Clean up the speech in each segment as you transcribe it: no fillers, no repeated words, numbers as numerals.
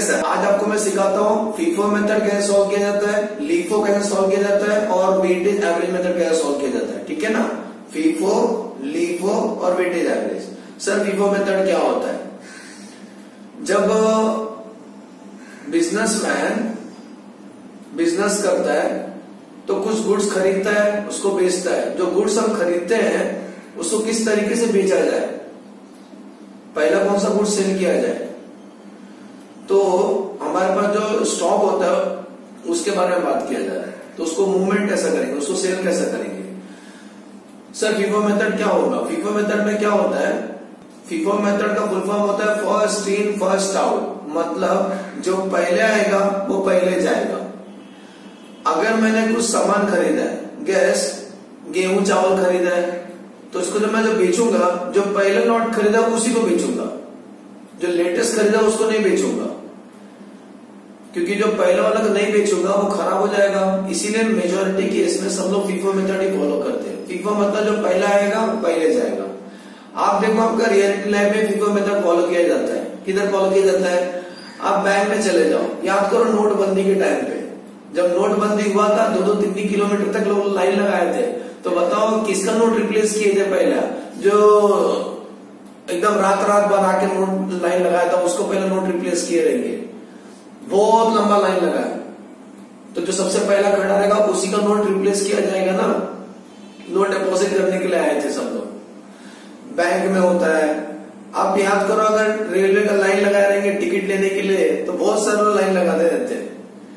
Sir, आज आपको मैं सिखाता हूँ फीफो मेथड कैसे सॉल्व किया जाता है, लीफो कैसे सॉल्व किया जाता है और वेटेज एवरेज मेथड कैसे सॉल्व किया जाता है। ठीक है ना, फीफो, लीफो और weightage average. Sir FIFO method क्या होता है? जब बिजनेसमैन बिजनेस करता है तो कुछ गुड्स खरीदता है, उसको बेचता है। जो गुड्स हम खरीदते हैं उसको किस तरीके से बेचा जाए, पहला कौन सा गुड्स सेल किया जाए, तो हमारे पास जो स्टॉक होता है उसके बारे में बात किया जा रहा है। तो उसको मूवमेंट कैसा करेंगे, उसको सेल कैसा करेंगे। सर फीफो मेथड क्या होगा? फीफो मेथड में क्या होता है? फीफो मेथड का फुल फॉर्म होता है फर्स्ट इन फर्स्ट आउट, मतलब जो पहले आएगा वो पहले जाएगा। अगर मैंने कुछ सामान खरीदा है, गैस, गेहूं, चावल खरीदा है, तो इसको जब मैं बेचूंगा, जो पहले लॉट खरीदा उसी को बेचूंगा, जो लेटेस्ट खरीदा उसको नहीं बेचूंगा, क्योंकि जो पहले वाला को नहीं बेचूंगा वो खराब हो जाएगा। इसीलिए मेजोरिटी केस में सब लोग फीफो मेथड ही फॉलो करते हैं। फीफो मतलब जो पहला आएगा वो पहले जाएगा। आप देखो आपका रियलिटी लाइफ में फीफो मेथड फॉलो किया जाता है। किधर फॉलो किया जाता है? आप बैंक में चले जाओ, याद करो नोटबंदी के टाइम पे, जब नोटबंदी हुआ था 2-2-3 किलोमीटर तक लोग लाइन लगाए थे, तो बताओ किसका नोट रिप्लेस किए थे? पहला जो एकदम रात रात बना के नोट लाइन लगाया था उसको पहले नोट रिप्लेस किए रहेंगे। बहुत लंबा लाइन लगा है, तो जो सबसे पहला खड़ा रहेगा उसी का नोट रिप्लेस किया जाएगा ना। नोट डिपॉजिट करने के लिए आए थे सब लोग, बैंक में होता है। आप याद करो, अगर रेलवे का लाइन लगाए रहेंगे टिकट लेने के लिए तो बहुत सारे लोग लाइन लगाते रहते हैं,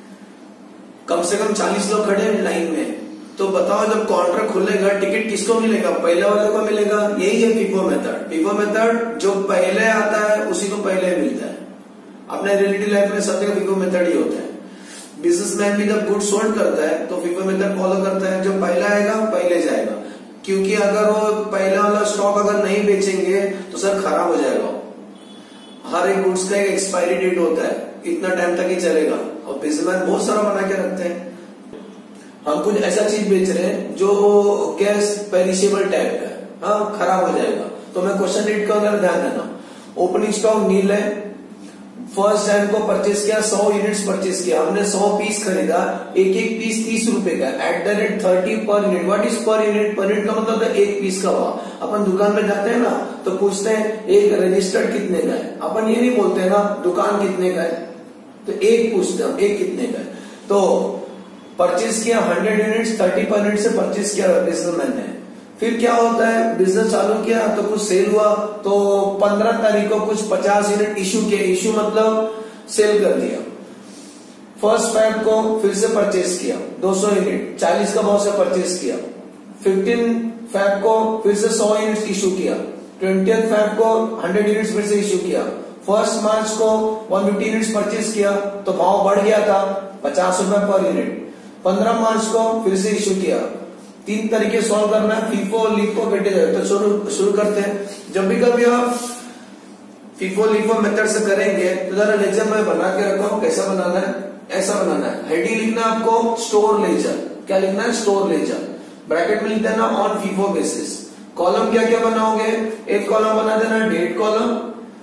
कम से कम 40 लोग खड़े हैं लाइन में। तो बताओ जब काउंटर खुलेगा टिकट किसको मिलेगा? पहले वाले को मिलेगा। यही है फीफो मेथड। फीफो मेथड जो पहले आता है उसी को पहले मिलता है। अपने रियलिटी लाइफ में सब जगह फीफो मेथड ही होता है। बिजनेसमैन भी जब गुड्स सोल्ड करता है तो फीफो मेथड फॉलो करता है, जो पहला आएगा पहले जाएगा, क्योंकि अगर वो पहला वाला स्टॉक अगर नहीं बेचेंगे तो सर खराब हो जाएगा। हर एक गुड्स का एक एक्सपायरी डेट होता है, इतना टाइम तक ही चलेगा, और बिजनेसमैन बहुत सारा बना के रखते हैं। हम कुछ ऐसा चीज बेच रहे हैं जो गैस पेरिशेबल टाइप का है, हाँ खराब हो जाएगा, तो मैं क्वेश्चन रीड का अंदर ध्यान देना। ओपनिंग स्टॉक नील है, फर्स्ट हैंड को परचेस किया, 100 यूनिट्स परचेस किया, हमने 100 पीस खरीदा, एक एक पीस 30 रुपए का, @30 per unit. What is per unit? Per unit का मतलब है एक पीस का भाव। अपन दुकान में जाते हैं ना तो पूछते हैं एक रजिस्टर्ड कितने का है, अपन ये नहीं बोलते ना दुकान कितने का है, तो एक पूछते हैं एक कितने का है। तो परचेस किया 100 यूनिट्स, 30 पर यूनिट से परचेस किया बिजनेसमैन ने। फिर क्या होता है, बिजनेस चालू किया तो कुछ सेल हुआ, तो 15 तारीख को कुछ 50 यूनिट इश्यू किए, इश्यू मतलब सेल कर दिया। फर्स्ट फैब को फिर से परचेस किया 200 यूनिट, 40 का भाव से परचेस किया। 15 फैब को फिर से 100 यूनिट इश्यू किया। 20th फैब को 100 यूनिट फिर से इश्यू किया। 1 मार्च को 150 यूनिट परचेस किया तो भाव बढ़ गया था 50 रुपए पर यूनिट। 15 मार्च को फिर से इश्यू किया। 3 तरीके सॉल्व करना है, फीफो, लीफो, वेटेज। तो शुरू करते हैं। जब भी कभी आप फीफो लीफो मेथड से करेंगे तो जरा लेजर में बना के रखो। कैसा बनाना है? ऐसा बनाना है। हेडिंग लिखना है आपको स्टोर लेजर। क्या लिखना है? Store laser. ब्रैकेट में लिख देना ऑन फीफो बेसिस। कॉलम क्या क्या बनाओगे? एक कॉलम बना देना डेट कॉलम।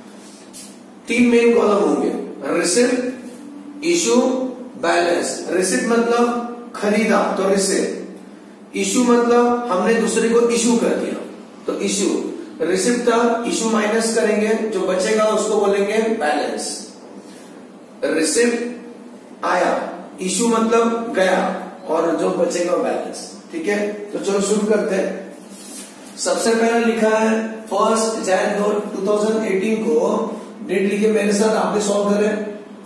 3 मेन कॉलम होंगे, रिसिप्ट, इशू, बैलेंस। रिसिप्ट मतलब खरीदा तो रिसिप्ट, इशू मतलब हमने दूसरे को इशू कर दिया तो इशू। रिसिप्ट था, इशू माइनस करेंगे, जो बचेगा उसको बोलेंगे बैलेंस। रिसिप्ट आया, इशू मतलब गया, और जो बचेगा बैलेंस। ठीक है, तो चलो शुरू करते हैं। सबसे पहले लिखा है 1 जनवरी 2018 को, डेट लिखे मेरे साथ, आप भी सॉल्व करें।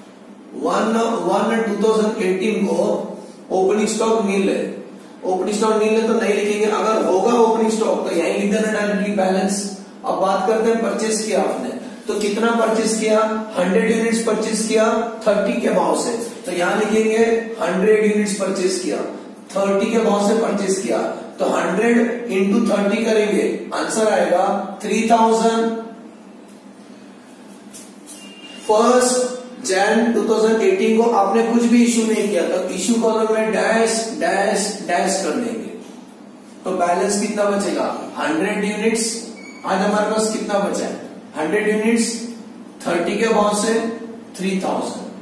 1/1/2018 को ओपनिंग स्टॉक नील है। ओपनिंग स्टॉक नील है तो नहीं लिखेंगे, अगर होगा ओपनिंग स्टॉक तो यही लिख देना डायरेक्टली बैलेंस। अब बात करते हैं परचेस किया आपने, तो कितना परचेस किया? 100 यूनिट्स परचेस किया 30 के भाव से, तो यहां लिखेंगे 100 यूनिट्स परचेस किया, 30 के भाव से परचेस किया, तो 100 इंटू 30 करेंगे, आंसर आएगा 3000। 1 जनवरी 2018 को आपने कुछ भी इश्यू नहीं किया, तो इश्यू कॉलम में डैश डैश डैश कर देंगे, तो बैलेंस कितना बचेगा? 100 यूनिट्स। आज हमारे पास कितना बचा है? 100 यूनिट्स 30 के भाव से 3000।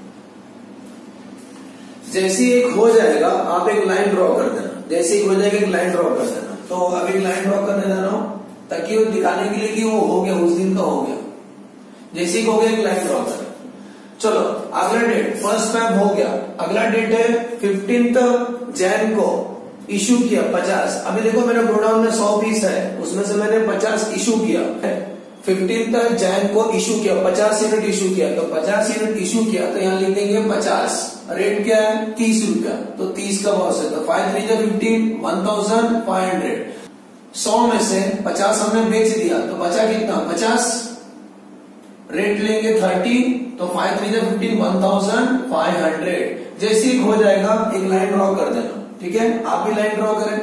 जैसे ही एक हो जाएगा आप एक लाइन ड्रॉ कर देना, जैसे ही हो जाएगा एक लाइन ड्रॉ कर देना। तो अब एक लाइन ड्रॉ करने जा रहा हूं ताकि वो दिखाने के लिए कि वो हो गया, उस दिन का हो गया। जैसे ही हो गया एक लाइन ड्रॉ कर। चलो अगला डेट फर्स्ट फैब हो गया, अगला डेट है 15 जैन को इशू किया 50। अभी देखो मेरे गोडाउन में 100 पीस है, उसमें से मैंने 50 इशू किया। 15 जैन को इशू किया, 50 यूनिट इशू किया। तो 50 यूनिट इशू किया तो यहाँ लिख देंगे 50। रेट क्या है 30 रुपया, तो 30 का भाव से। तो 5 3 15 1500। 100 में से 50 हमने बेच दिया तो बचा कितना 50। रेट लेंगे 30, तो 5 3 15 1500। जैसे ही हो जाएगा एक लाइन ड्रॉ कर देना, ठीक है। आप भी लाइन ड्रॉ करें।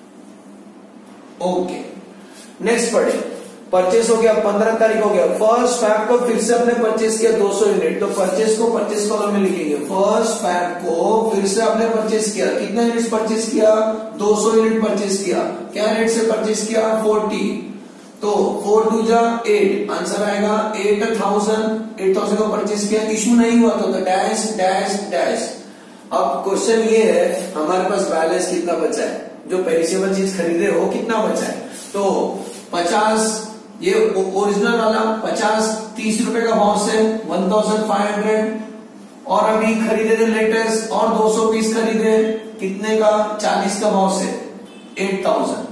ओके, नेक्स्ट पढ़े। परचेस हो गया 15 तारीख हो गया। फर्स्ट फैब को फिर से आपने परचेस किया 200 यूनिट, तो परचेस को परचेस कॉलम में लिखेंगे। फर्स्ट फैब को फिर से आपने परचेस किया, कितना यूनिट परचेस किया 200 यूनिट परचेस किया। क्या रेट से परचेस किया 40, तो 4 2 जा 8, आंसर आएगा 8000 को परचेस किया। इशू नहीं हुआ तो डैश डैश डैश। अब क्वेश्चन ये है हमारे पास बैलेंस कितना बचा है, जो पेरिशेबल चीज खरीदे हो कितना बचा है। तो 50 ये ओरिजिनल वाला 50 30 रुपए का भाव से 1500, और अभी खरीदे थे लेटेस्ट और 200 पीस खरीदे कितने का 40 का भाव से 8000।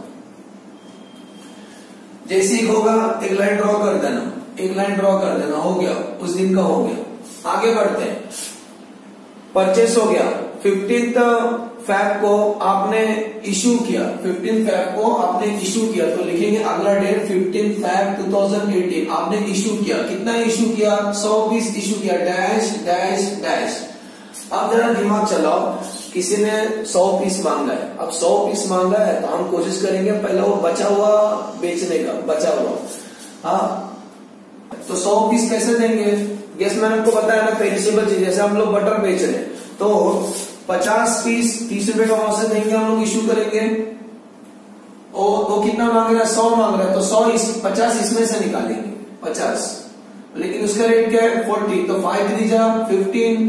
जैसे ही होगा एक लाइन ड्रॉ कर देना, एक लाइन ड्रॉ कर देना, हो गया उस दिन का हो गया। आगे बढ़ते हैं। परचेस हो गया 15 फैब को आपने इशू किया, 15 फैब को आपने इशू किया, तो लिखेंगे अगला डेट 15 फैब 2018 आपने इशू किया। कितना इशू किया 100 पीस इशू किया, डैश डैश डैश। अब जरा दिमाग चलाओ, किसी ने 100 पीस मांगा है। अब 100 पीस मांगा है तो हम कोशिश करेंगे पहले वो बचा हुआ बेचने का, बचा हुआ। हाँ, तो 100 पीस कैसे देंगे। गैस मैंने आपको बताया ना पेरिशेबल चीज, जैसे हम लोग बटर बेच रहे हैं तो 50 पीस 30 रुपए का भाव से देंगे, हम लोग इशू करेंगे। और वो कितना मांग रहा है 100 मांग रहा है, तो 100 50 इसमें से निकालेंगे 50, लेकिन उसका रेट क्या है 40। तो 5 3 जा 15,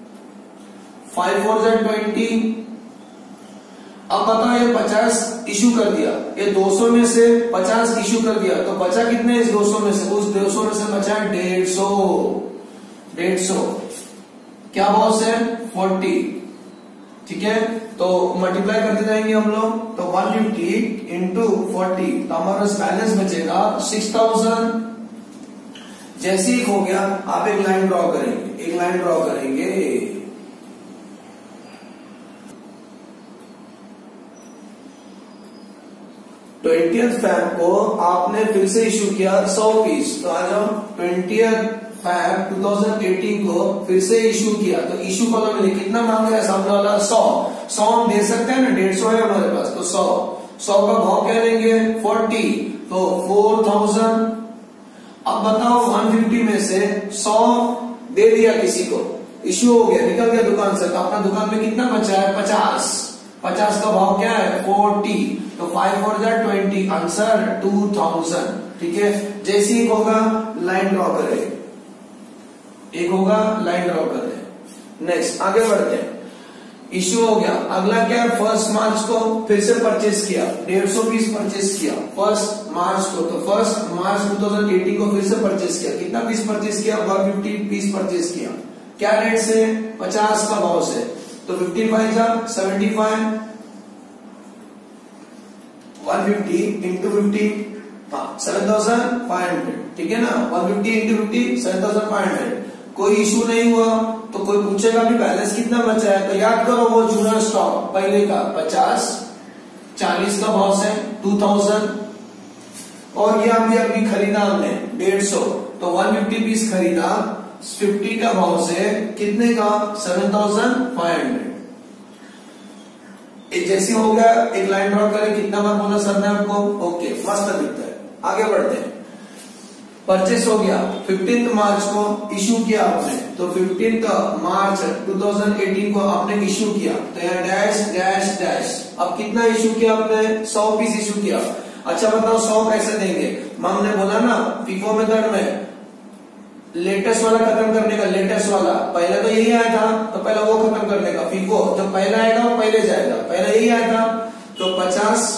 5 4 जा 20। अब बताओ ये 50 इशू कर दिया, ये 200 में से 50 इशू कर दिया, तो बचा कितने इस 200 में से, उस 200 में से बचा 150। क्या भाव से 40, ठीक है। तो मल्टीप्लाई करते जाएंगे हम लोग, तो 150 इंटू 40, तो हमारा बैलेंस बचेगा 6000। जैसे ही हो गया आप एक लाइन ड्रॉ करेंगे, एक लाइन ड्रॉ करेंगे। 20th फैब को आपने फिर से इशू किया 100 पीस, तो आज हम 20th फैब 2018 को फिर से इशू किया। तो इशू कॉलम में कितना मांग रहा है सामने वाला 100 हम दे सकते हैं ना, 150 है हमारे पास, तो 100 का भाव क्या लेंगे 40, तो 4000। अब बताओ 150 में से 100 दे दिया किसी को, इशू हो गया, निकल गया दुकान से, तो अपना दुकान में कितना बचा है 50 का भाव क्या है 40, तो 5 4 जा 20, आंसर 2000, ठीक है। जैसे ही होगा लाइन ड्रॉ करें, एक होगा लाइन ड्रॉ करें। नेक्स्ट आगे बढ़ते हैं। इशू हो गया, अगला क्या है 1 मार्च को फिर से परचेस किया, 150 पीस परचेस किया 1 मार्च को, तो 1 मार्च 2018 को फिर से परचेस किया। कितना पीस परचेस किया 150 पीस परचेस किया। क्या रेट से 50 का भाव से, तो 55 जा 75, 150 इंटू 50, 7500, ठीक है ना। 150 इंटू 50 7500। कोई इशू नहीं हुआ तो कोई पूछेगा भी बैलेंस कितना बचा है, तो याद करो वो जूना स्टॉक पहले का 50 40 का भाव से 2000, और ये अभी खरीदा हमने 150, तो 150 पीस खरीदा 50 का भाव से कितने का 7500। जैसे हो गया एक लाइन ड्रॉ करें, कितना बार बोला सर ने आपको, ओके मस्त दिखता है। आगे बढ़ते हैं। परचेस हो गया 15 मार्च को इशू किया आपने, तो 15 मार्च 2018 को आपने इशू किया, तो यहाँ डैश डैश डैश। अब कितना इशू किया आपने 100 पीस इशू किया। अच्छा बताओ 100 कैसे देंगे, हमने बोला ना FIFO मेथड में लेटेस्ट वाला खत्म करने का, लेटेस्ट वाला पहले तो यही आया था तो पहले वो खत्म करने का, फीफो जो पहला आएगा वो पहले जाएगा, पहले यही आया था तो 50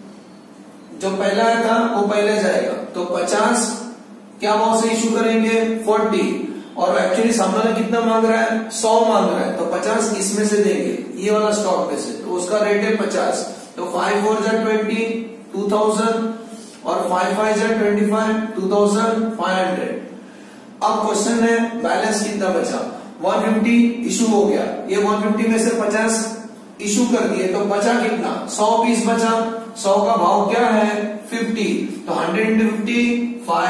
जो पहला आया था वो पहले जाएगा, तो 50 क्या भाव से इशू करेंगे 40, और एक्चुअली सामने वाला कितना मांग रहा है 100 मांग रहा है, तो 50 इसमें से देंगे, ये वाला स्टॉक में से, तो उसका रेट है 50, तो 5 4 जा 20 2000 और 5 5 जा 25 2500। अब क्वेश्चन है बैलेंस कितना बचा, 150 इशू हो गया, ये 150 में से 50 इशू कर दिए तो बचा कितना 100 पीस बचा, 100 का भाव क्या है 50, तो 100 into 50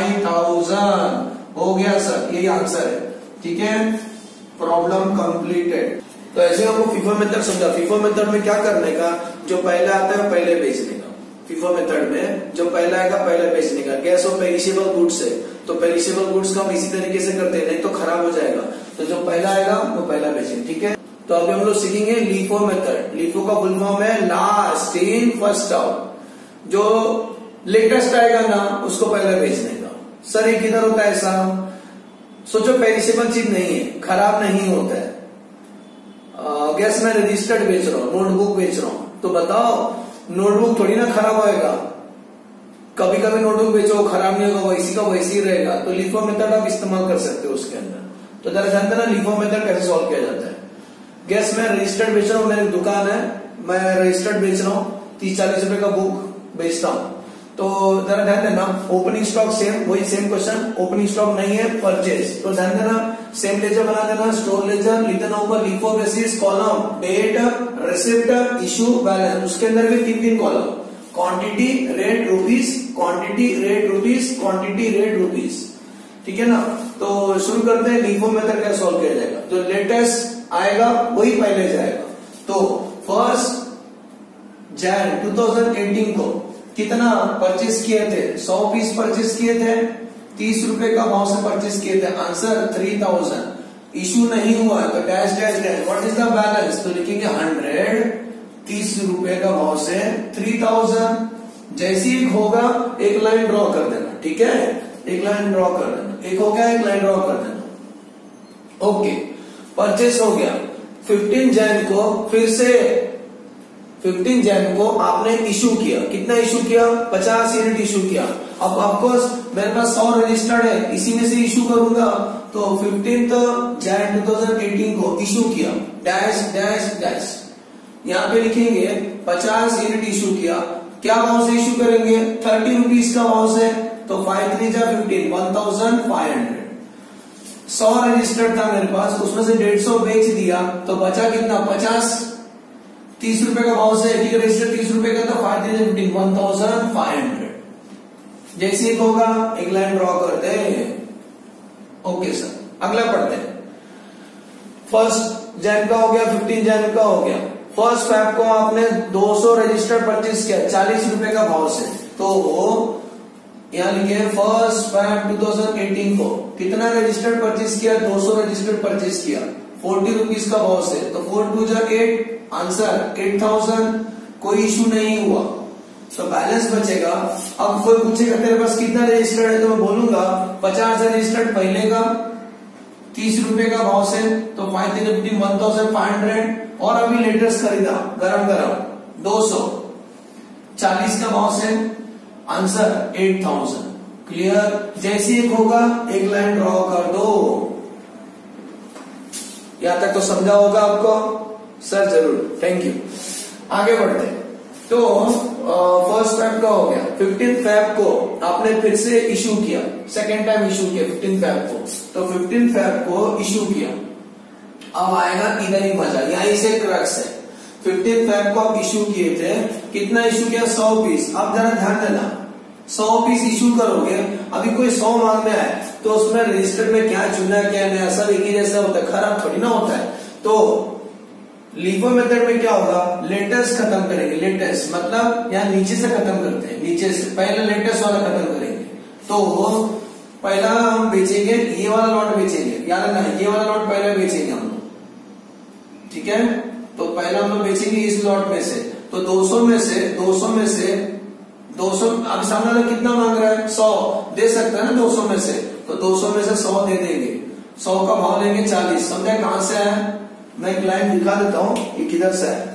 5000 हो गया सर, यही आंसर है। ठीक है, प्रॉब्लम कंप्लीटेड। तो ऐसे आपको फीफो मेथड समझा। फीफो मेथड में क्या करने का, जो पहले आता है पहले बेचने का। फीफो मेथड में जो पहला आएगा पहले बेचने का। गैस और पेरिशेबल गुड्स है तो पेरिशेबल गुड्स का हम इसी तरीके से करते हैं, नहीं तो खराब हो जाएगा, तो जो पहला आएगा वो पहला बेचेंगे। ठीक है, तो अभी हम लोग सीखेंगे लीफो मेथड। लीफो का फुल फॉर्म है लास्ट इन फर्स्ट आउट। जो लेटेस्ट आएगा ना उसको पहले बेचने का। सर ये किधर होता है ऐसा, सोचो पेरिशेबल चीज नहीं है, खराब नहीं होता है। गैस मैं रजिस्टर्ड बेच रहा हूँ, नोटबुक बेच रहा हूँ, तो बताओ नोटबुक थोड़ी ना खराब होएगा, कभी कभी नोटबुक बेचो खराब नहीं होगा, वैसी का वैसी ही रहेगा। तो लीफो मेथड आप इस्तेमाल कर सकते हो उसके अंदर। तो जरा ध्यान देना लीफो मेथड कैसे सॉल्व किया जाता है। गैस मैं रजिस्टर्ड बेच रहा हूँ, मेरी दुकान है, मैं रजिस्टर्ड बेच रहा हूँ, 30-40 रुपए का बुक बेचता हूँ। तो जरा ध्यान देना ओपनिंग स्टॉक सेम, वही सेम क्वेश्चन, ओपनिंग स्टॉक नहीं है परचेज, तो ध्यान देना सेम लेजर बना देना, स्टोर लेजर लिख देना ऊपर, LIFO basis column date receipt issue balance, उसके अंदर भी 3-3 column, quantity rate rupees, quantity rate rupees, quantity rate rupees. ठीक है ना, तो शुरू करते हैं लीफो मेथड कैसे सॉल्व किया जाएगा। जो लेटेस्ट आएगा वही पहले जाएगा। तो 1 जनवरी 2018 को कितना परचेस किए थे, 100 पीस परचेस किए थे, 30 रुपए का भाव से परचेस किए थे, आंसर 3000। इशू नहीं हुआ तो dash dash dash, what is the balance, तो लिखेंगे 100, 30 रुपए का भाव से 3000। जैसे ही होगा एक लाइन ड्रॉ कर देना। ठीक है, एक लाइन ड्रॉ कर देना, एक हो गया एक लाइन ड्रॉ कर देना। ओके, परचेस हो गया। 15 जनवरी को फिर से 15 जनवरी को आपने इशू किया, कितना इशू किया 50 यूनिट इशू किया। अब ऑफकोर्स मेरे पास 100 रजिस्टर्ड है, इसी में से इशू करूंगा, तो 15 जनवरी 2018 को इशू किया, डैश डैश डैश, यहाँ पे लिखेंगे 50 यूनिट इशू किया, क्या भाव से इशू करेंगे 30 रुपीज का भाव से, तो 5 3 जा 15 1500। 100 रजिस्टर्ड था मेरे पास, उसमें से 150 बेच दिया, तो बचा कितना 50, 30 रुपए का भाव से एक रजिस्टर 30 रुपए का, तो 5 3 15 1500। जैसे एक होगा एक लाइन ड्रॉ करते हैं। ओके सर, अगला पढ़ते हैं। 1 जनवरी का हो गया, 15 जनवरी का हो गया। 1 फरवरी को आपने 200 रजिस्टर परचेज किया 40 रुपए का भाव से, तो वो यहाँ लिखे 1 फरवरी 2018 को कितना रजिस्टर्ड परचेज किया, 200 रजिस्टर्ड परचेज किया 40 रुपीज का भाव से, तो 4 2 जा 8, आंसर 8000। कोई इशू नहीं हुआ, तो बैलेंस बचेगा। अब कोई पूछेगा तेरे पास कितना रजिस्टर्ड है, तो मैं बोलूंगा 50 रजिस्टर्ड पहले का 30 रुपए का भाव से, तो 5 3 15 1500, और अभी लेटेस्ट खरीदा गरम गरम 200 40 का भाव से, आंसर 8000। क्लियर, जैसे एक होगा एक लाइन ड्रॉ कर दो। यहां तक तो समझा होगा आपको सर, जरूर, थैंक यू। आगे बढ़ते हैं। तो 1 फरवरी का हो गया, 15 फरवरी को आपने फिर से इशू किया, सेकेंड टाइम इशू किया 15 फरवरी को, तो 15 फरवरी को इशू किया। अब आएगा इधर ही मजा, यहीं से क्रक्स है। 15 फरवरी को आप इशू किए थे, कितना इशू किया 100 पीस। अब जरा ध्यान देना 100 पीस इशू करोगे, अभी कोई 100 मांगने आए तो उसमें रजिस्टर में क्या चुना क्या नया सब एक ही जैसा होता है, खराब थोड़ी ना होता है। तो लीफो मेथड में क्या होगा, लेटेस्ट खत्म करेंगे, लेटेस्ट मतलब यहाँ नीचे से खत्म करते हैं, नीचे से पहले लेटेस्ट वाला खत्म करेंगे। तो पहला हम बेचेंगे, ये वाला लॉट बेचेंगे, याद रखना ये वाला लॉट पहले बेचेंगे हम लोग। ठीक है, तो पहला हम लोग बेचेंगे इस लॉट में से, तो 200 में से 200 अब सामने वाला कितना मांग रहा है 100 दे सकता है ना 200 में से, तो 200 में से 100 दे देंगे, 100 का भाव लेंगे 40। समझे कहां से आया? मैं एक लाइन दिखा देता हूं कि किधर से आया।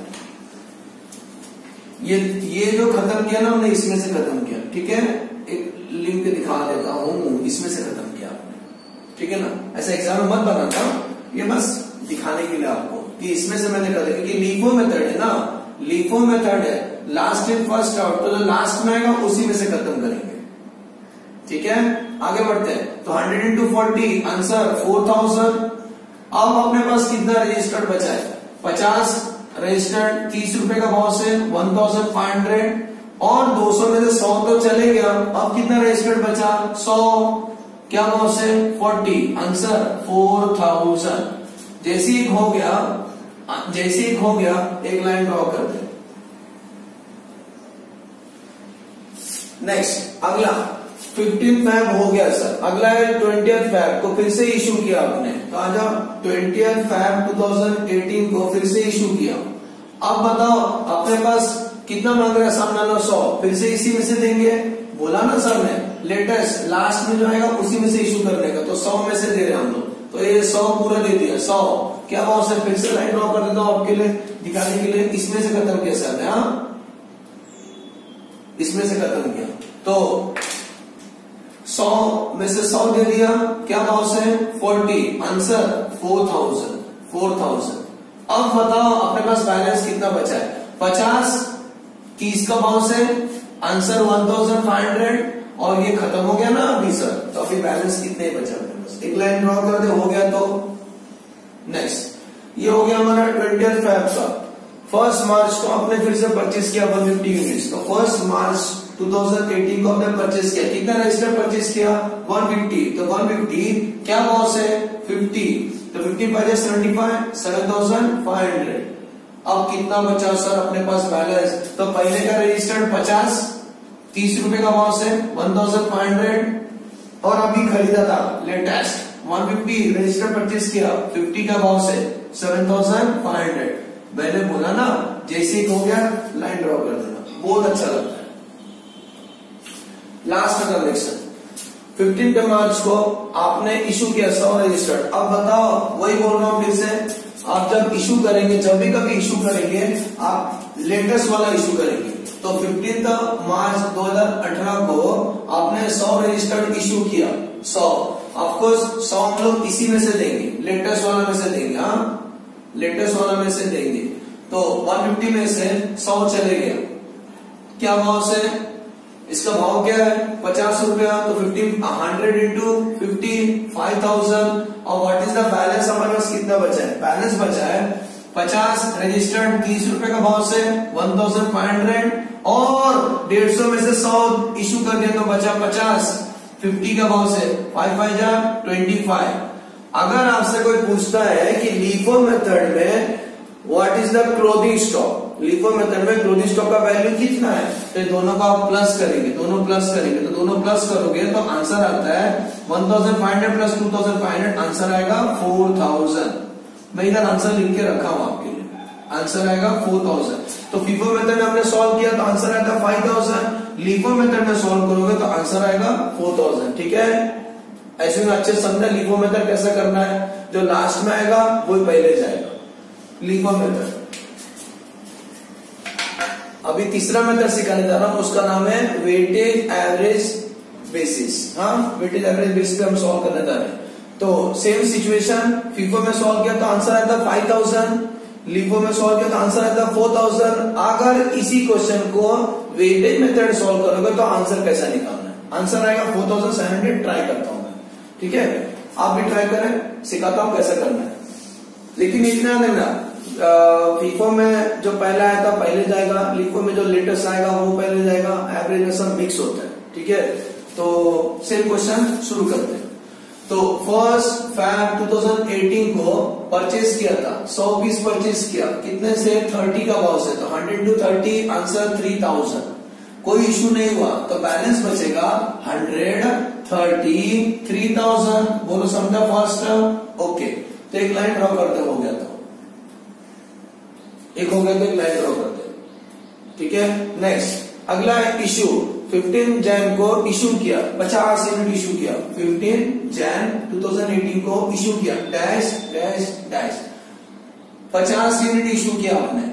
ये जो खत्म किया ना हमने, इसमें से खत्म किया, ठीक है। एक लिंक दिखा देता हूं, इसमें से खत्म किया आपने, ठीक है ना। ऐसा एग्जाम में मत बनाता, ये बस दिखाने के लिए आपको कि इसमें से मैंने कर दिया, क्योंकि लीफो मेथड है ना, लीफो मेथड है, लास्ट इन फर्स्ट आउट, तो जो लास्ट में आएगा उसी में से खत्म करेंगे, ठीक है। आगे बढ़ते हैं। तो 100 into 40 आंसर 4000। अब अपने पास कितना रजिस्टर्ड बचा है? 50 रजिस्टर्ड, 30 रुपए का भाव से 1500, और 200 में से 100 तो चले गया। अब कितना रजिस्टर्ड बचा? 100, क्या भाव से? 40, आंसर 4000। जैसे एक हो गया एक लाइन ड्रॉ कर दे। नेक्स्ट अगला 15 फैब हो गया सर, अगला है 20 फैब को फिर से इशू किया आपने। तो आ जाओ, 20 फैब 2018 को फिर से इशू किया। अब बताओ अपने पास कितना मांग रहा है सामने वाला? 100, फिर से इसी में से देंगे, बोला ना सर ने, लेटेस्ट लास्ट में जो आएगा उसी में से इशू करने का। तो 100 में से दे रहे हैं हम लोग, तो ये 100 पूरा दे दिया। 100 क्या भाव से? फिर से लाइन ड्रॉ कर देता हूं आपके लिए दिखाने के लिए। इसमें से खत्म किया सर ने, हाँ इसमें से खत्म किया। तो 100 में से 100 दे दिया, क्या भाव से? 40, आंसर 4000। अब बताओ अपने पास बैलेंस कितना बचा है? 50, 30 का भाव से, आंसर 1500, और ये खत्म हो गया ना अभी सर। तो अभी बैलेंस कितने बचा अपने पास? एक लाइन ड्रॉ कर दे, हो गया। तो नेक्स्ट ये हो गया हमारा 20 फैब का। 1 मार्च को आपने फिर से परचेस किया 150 यूनिट्स। तो 1 मार्च 2018 को आपने परचेस किया, कितना रजिस्टर परचेस किया? 150। तो 150 क्या भाव से? 50, तो 50 5 75, 7500। अब कितना बचा सर अपने पास बैलेंस? तो पहले का रजिस्टर्ड 50, 30 रुपए का भाव से 1500, और अभी खरीदा था लेटेस्ट 150 रजिस्टर परचेस किया 50 का भाव से 7500। मैंने बोला ना जैसे ही हो गया लाइन ड्रॉ कर देना, बहुत अच्छा लगता है। लास्ट ट्रांजेक्शन 15 मार्च को आपने इशू किया 100 रजिस्टर्ड। अब बताओ, वही बोल रहा हूं फिर से, आप जब इशू करेंगे, जब भी कभी इशू करेंगे आप लेटेस्ट वाला इशू करेंगे। तो 15 मार्च 2018 को आपने 100 रजिस्टर्ड इशू किया, 100। ऑफकोर्स 100 हम लोग इसी में से देंगे, लेटेस्ट वाला में से देंगे, हाँ लेटेस्ट वाला में से देंगे। तो 150 में से 100 चले गया, क्या भाव से? इसका भाव क्या है? 50 रुपया। तो 100 into 50 5000। और व्हाट इज द बैलेंस? हमारे पास कितना बचा है? बैलेंस बचा है 50 रजिस्टर्ड, 30 रुपए का भाव से 1500, और 150 में से 100 इशू कर दिया, तो बचा 50, 50 का भाव से 5 5 25। अगर आपसे कोई पूछता है कि लीफो मेथड में what is the closing stock, LIFO method में क्लोजिंग स्टॉक का वैल्यू कितना है, तो दोनों का आप प्लस करेंगे, दोनों प्लस करेंगे। तो दोनों प्लस करोगे तो आंसर आता है 1500 प्लस 2500, आंसर आएगा 4000। मैं इधर आंसर लिख के रखा हूं आपके लिए, आंसर आएगा 4000। तो फीफो मेथड में हमने सॉल्व किया तो आंसर आएगा 5000, लीफो मेथड में सॉल्व करोगे तो आंसर आएगा 4000। ठीक है, ऐसे में अच्छे समझना लीफो मेथड कैसा करना है, जो लास्ट में आएगा वो पहले जाएगा। लीफो मेथड अभी तीसरा मेथड सिखाने जा रहा हूं, उसका नाम है वेटेज एवरेज बेसिस। हाँ, वेटेज एवरेज बेसिस पे हम सॉल्व करने जा रहे हैं। तो सेम सिचुएशन, फीफो में सॉल्व किया तो आंसर आता 5000, लीफो में सॉल्व किया तो आंसर आता 4000। अगर इसी क्वेश्चन को वेटेज मेथड सॉल्व करोगे तो आंसर कैसा निकालना है, आंसर आएगा 4700। ट्राई करता हूं मैं, ठीक है, आप भी ट्राई करें, सिखाता हूं कैसे करना है। लेकिन इतना देना, फीफो में जो पहला आया था पहले जाएगा, लीफो में जो लेटेस्ट आएगा वो पहले जाएगा, एवरेज में सब मिक्स होता है। ठीक है, तो सेम क्वेश्चन शुरू करते हैं। तो 1 फैब 2018 को परचेज किया था, 100 पीस परचेज किया, कितने से? 30 का भाव से। तो 100 into 30 आंसर 3000। कोई इशू नहीं हुआ तो बैलेंस बचेगा 130 3000। बोलो समझा फास्ट? ओके, तो एक लाइन ड्रॉ करते हो गया, तो एक हो गया तो एक लाइन ड्रॉ करते। ठीक है, नेक्स्ट अगला है इशू 15 जैन को इशू किया, 50 यूनिट इशू किया, 15 जैन 2018 को इशू किया, dash dash dash 50 unit issue किया आपने,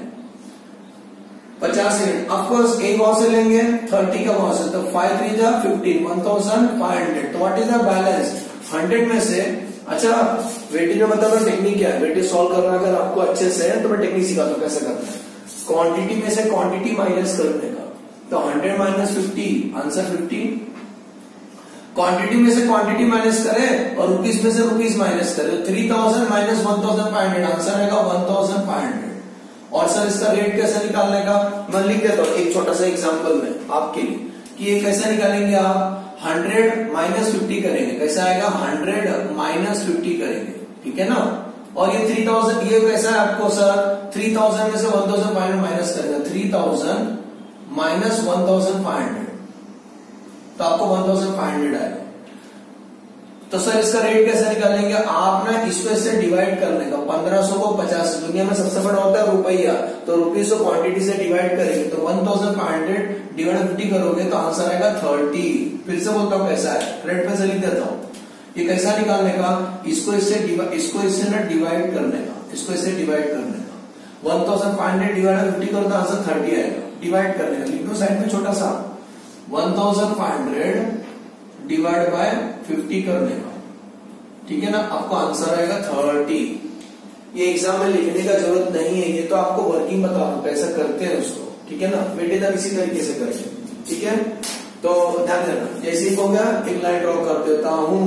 50 यूनिट। ऑफकोर्स एक भाव से लेंगे 30 का भाव से, तो 5 3 जा 15, 1500। तो व्हाट इज द बैलेंस 100 में से। अच्छा वेटेज में मतलब टेक्निक क्या है, वेटेज सॉल्व करना अगर आपको अच्छे से है तो मैं टेक्निक सिखाता हूं कैसे करना है। क्वांटिटी में से क्वांटिटी माइनस करने का, तो 100 माइनस 50 आंसर 50। क्वांटिटी में से क्वांटिटी माइनस करें और रुपीस में से रुपीस माइनस करें, तो 3000 माइनस 1500 आंसर आएगा 1500। और सर इसका रेट कैसे निकालने का, मैं लिख देता हूं एक छोटा सा एग्जांपल में आपके लिए कि ये कैसे निकालेंगे आप। 100 माइनस 50 करेंगे, कैसा आएगा 100 माइनस 50 करेंगे, ठीक है ना। और ये 3000 ये कैसा है आपको सर, 3000 में से 1500 माइनस करेंगे, 3000 माइनस 1500, तो आपको 1500 आएगा। तो सर इसका रेट कैसे निकालेंगे, आप ना इसको इससे डिवाइड करने का, 1500 को 50 से, दुनिया में सबसे बड़ा होता है रुपया, तो रुपीस को क्वांटिटी से डिवाइड करेंगे, तो 1500 डिवाइड 50 करोगे तो आंसर आएगा 30। फिर से बोलता हूँ कैसा है, रेट पे से लिख देता हूँ। ये कैसा निकालने का, इसको इससे ना डिवाइड करने का, इसको इससे डिवाइड करने का, 1500 डिवाइड 50 करो तो आंसर 30 आएगा। डिवाइड करने का लिख दो साइड में छोटा सा, 1500 डिवाइड बाय 50 करने का, ठीक है ना, आपको आंसर आएगा 30। ये एग्जाम में लिखने का जरूरत नहीं है, ये तो आपको वर्किंग बता रहा हूं कैसा करते हैं उसको, ठीक है ना। वेटेज आप इसी तरीके से करेंगे, ठीक है। तो ध्यान देना, जैसे ही हो गया एक लाइन ड्रॉ कर देता हूं।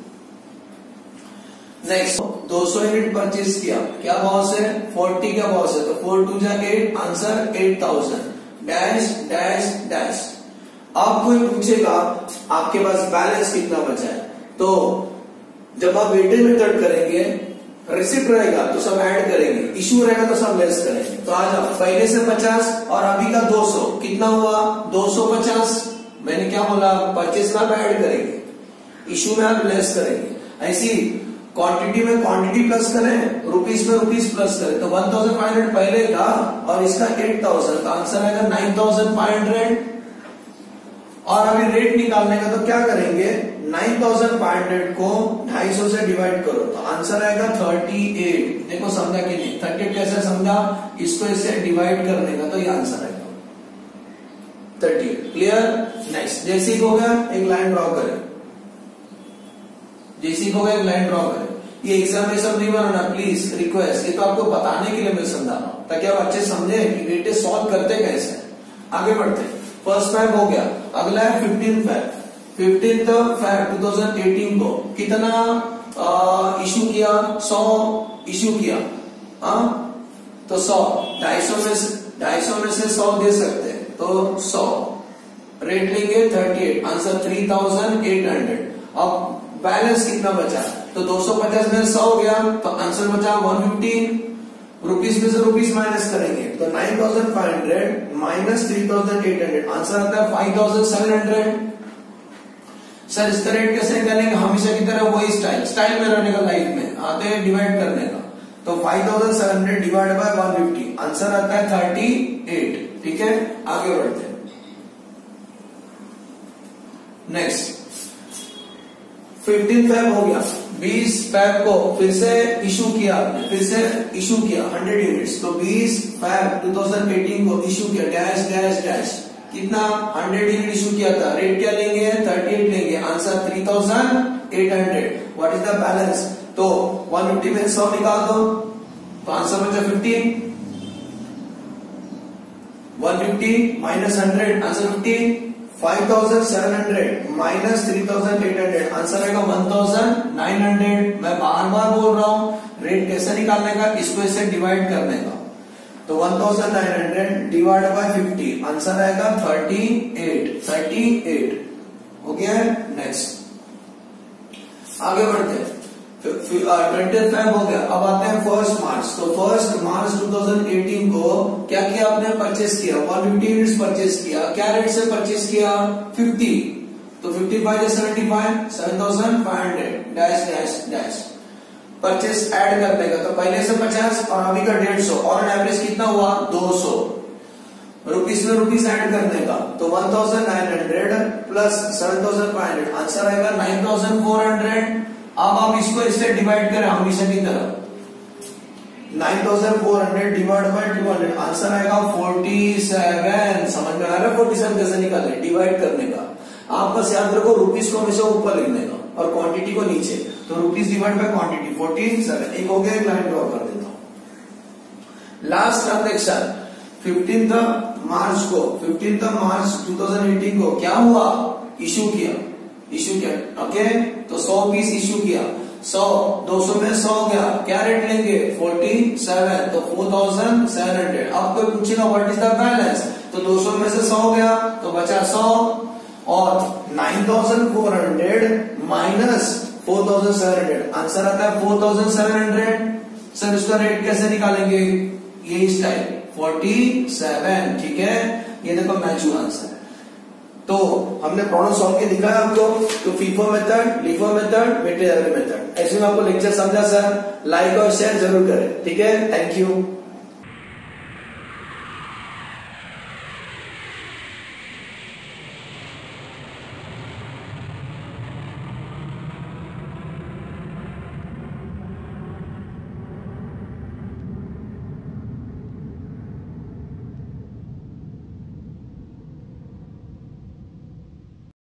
नेक्स्ट 200 यूनिट परचेज किया, क्या भाव से, 40 का भाव से, तो 4 2 जा 8, आंसर 8000 डैश डैश डैश। अब कोई पूछेगा आपके पास बैलेंस कितना बचा है, तो जब आप वेटेज मेथड करेंगे, रिसिप्ट रहेगा तो सब ऐड करेंगे, इशू रहेगा तो सब लेस करेंगे। तो आज आप पहले से 50 और अभी का 200 कितना हुआ 250। मैंने क्या बोला, परचेज में आप ऐड करेंगे, इशू में आप लेस करेंगे। ऐसी क्वांटिटी में क्वांटिटी प्लस करें, रुपीस में रुपीस प्लस करें, तो 1500 पहले का और इसका 8000, तो आंसर आएगा 9500। और अभी रेट निकालने का तो क्या करेंगे, 9500 को 250 से डिवाइड करो तो आंसर आएगा 38। देखो समझा कि नहीं, 38 कैसे समझा, इसको इससे डिवाइड करने का, तो ये आंसर आएगा 38। क्लियर। नेक्स्ट जैसे ही हो गया एक लाइन ड्रॉ करें, जैसे ही हो गया एक लाइन ड्रॉ करें। ये एग्जाम में सब नहीं बनाना प्लीज, रिक्वेस्ट, ये तो आपको बताने के लिए मैं समझा रहा हूं ताकि आप अच्छे समझे कि वेटेज सॉल्व करते कैसे। आगे बढ़ते हैं, फर्स्ट फैब हो गया, अगला है 15 फैब। 15 फैब 2018 को कितना इशू किया, 100 इशू किया, तो 100, 250 में से 100 दे सकते हैं, तो 100 रेट लेंगे 38, आंसर 3800। अब बैलेंस कितना बचा, तो 250 में 100 गया तो आंसर बचा 150। रुपीस में से रुपीस माइनस करेंगे तो 9500 माइनस 3800, आंसर आता है 5700। सर इसका रेट कैसे निकालेंगे, हमेशा की तरह वही स्टाइल में रहने का, लाइफ में आते हैं डिवाइड करने का, तो 5700 डिवाइड बाय 150, आंसर आता है 38। ठीक है, आगे बढ़ते हैं। नेक्स्ट 15 फैब हो गया, 20 फैब को फिर से इशू किया आपने, फिर से इशू किया 100 यूनिट्स, तो 20 फैब 2018 को इशू किया, डैश डैश डैश, कितना 100 यूनिट इशू किया था, रेट क्या लेंगे 38 लेंगे, answer 3800। What is the balance, तो 150 में 100 निकाल दो तो आंसर बचा 15। 150 माइनस 100, आंसर 15। 5700 माइनस 3800, आंसर आएगा 1900। मैं बार बार बोल रहा हूं रेट कैसे निकालने का, इसको इससे डिवाइड करने का, तो 1900 डिवाइड बाय 50, आंसर आएगा 38 हो गया है। नेक्स्ट आगे बढ़ते हैं, 25 हो गया। अब आते हैं 1 मार्च, तो 1 मार्च 2018 को क्या किया आपने, परचेस किया 150 यूनिट्स परचेस किया, क्या रेट से परचेस किया 50, तो 55 से 75, 7500 dash dash dash, purchase add करने का, तो पहले से 50 और अभी का 150, और एवरेज कितना हुआ 200। रुपीस में रुपीस ऐड करने का, तो 1900 प्लस 7500 आंसर आएगा 9400। अब आप इसको इससे डिवाइड करें हमेशा की तरह, 9400 डिवाइड बाय 200 आंसर आएगा 47। समझ में आ रहा है 47 कैसे निकाले, डिवाइड करने का। आप बस याद रखो रुपीस को हमेशा ऊपर लिखने का और क्वांटिटी को नीचे, तो रुपीस डिवाइड बाय क्वांटिटी 47। एक हो गया, एक लाइन ड्रॉ कर देता हूं। लास्ट ट्रांजेक्शन 15 मार्च को, 15 मार्च 2018 को क्या हुआ, इशू किया, ओके। तो 100 पीस इशू किया, 100 200 में 100 गया, क्या रेट लेंगे 47, तो 4700। अब कोई पूछेगा व्हाट इज द बैलेंस, तो 200 में से 100 गया तो बचा 100 और 9400 माइनस 4700 आंसर आता है 4700। सर इसका रेट कैसे निकालेंगे, ये इस टाइप 47, ठीक है। ये देखो मैच हुआ आंसर। तो हमने प्रॉब्लम सॉल्व के दिखाया आपको, तो FIFO method, LIFO method, weighted average method. ऐसे में आपको लेक्चर समझा सर, लाइक और शेयर जरूर करें, ठीक है। Thank you.